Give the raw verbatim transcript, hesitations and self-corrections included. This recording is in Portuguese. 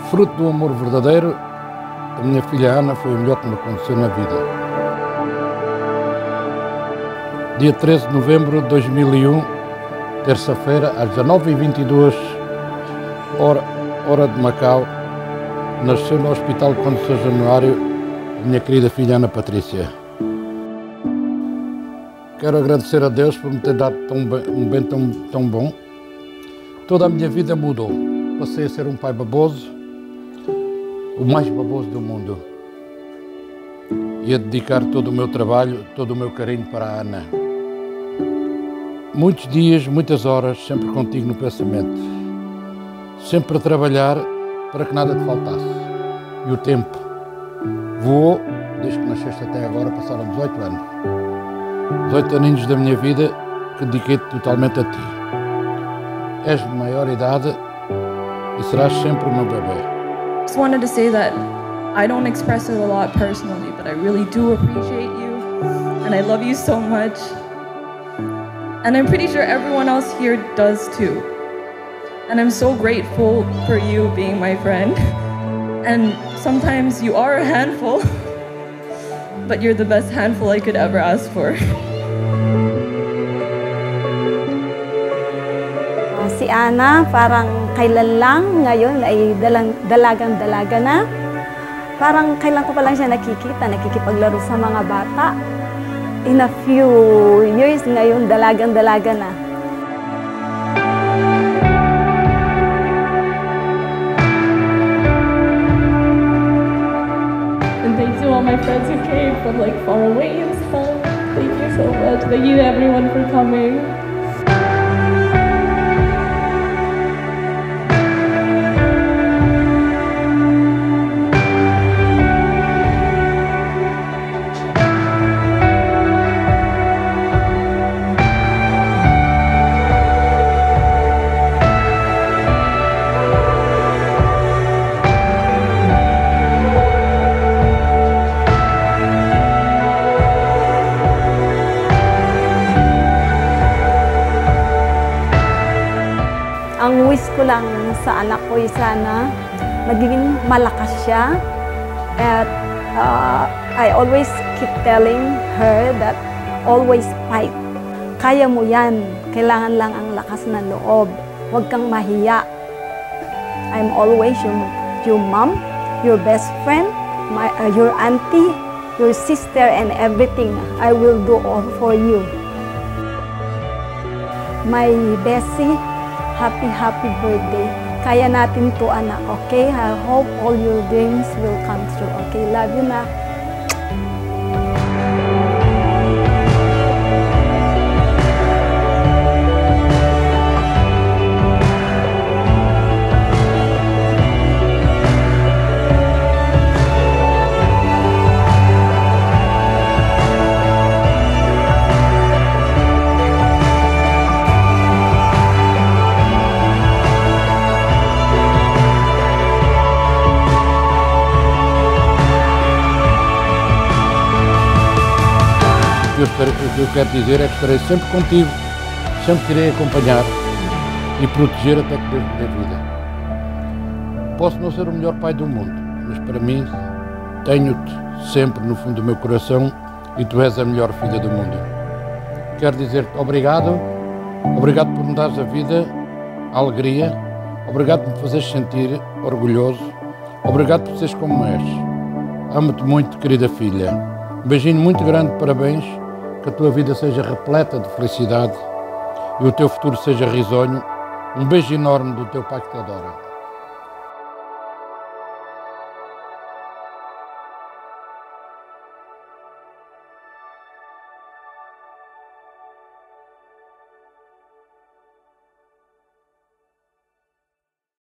Fruto do amor verdadeiro, a minha filha Ana foi o melhor que me aconteceu na vida. Dia treze de novembro de dois mil e um, terça-feira, às dezanove e vinte e duas, hora, hora de Macau, nasceu no Hospital Conde de São Januário a minha querida filha Ana Patrícia. Quero agradecer a Deus por me ter dado tão bem, um bem tão, tão bom. Toda a minha vida mudou. Passei a ser um pai baboso, o mais baboso do mundo, e a dedicar todo o meu trabalho, todo o meu carinho para a Ana. Muitos dias, muitas horas, sempre contigo no pensamento, sempre a trabalhar para que nada te faltasse. E o tempo voou, desde que nasceste até agora, passaram dezoito anos. dezoito aninhos da minha vida que dediquei totalmente a ti. És de maior idade e serás sempre o meu bebê. Just wanted to say that I don't express it a lot personally, but I really do appreciate you, and I love you so much. And I'm pretty sure everyone else here does too. And I'm so grateful for you being my friend. And sometimes you are a handful, but you're the best handful I could ever ask for. Si Ana, parang kailan lang, ngayon ay dalang, dalagang-dalaga na. Parang kailan ko pa lang siya nakikita, nakikipaglaro sa mga bata. In a few years, ngayon dalagang-dalaga na. And thanks to all my friends who came from like far away and stuff. Thank you so much. Thank you to everyone for coming. Ang wish ko lang sa anak ko ay sana magiging malakas siya. At uh, I always keep telling her that always fight. Kaya mo yan. Kailangan lang ang lakas ng loob. Huwag kang mahiya. I'm always your, your mom, your best friend, my, uh, your auntie, your sister, and everything. I will do all for you. My Bessie, happy, happy birthday. Kaya natin to, anak, okay? I hope all your dreams will come true, okay? Love you, na. O que eu quero dizer é que estarei sempre contigo, sempre te irei acompanhar e proteger até que Deus me dê vida. Posso não ser o melhor pai do mundo, mas para mim tenho-te sempre no fundo do meu coração e tu és a melhor filha do mundo. Quero dizer-te obrigado, obrigado por me dares a vida, a alegria, obrigado por me fazeres sentir orgulhoso, obrigado por seres como és. Amo-te muito, querida filha. Um beijinho muito grande, parabéns. Que a tua vida seja repleta de felicidade e o teu futuro seja risonho. Um beijo enorme do teu pai que te adora.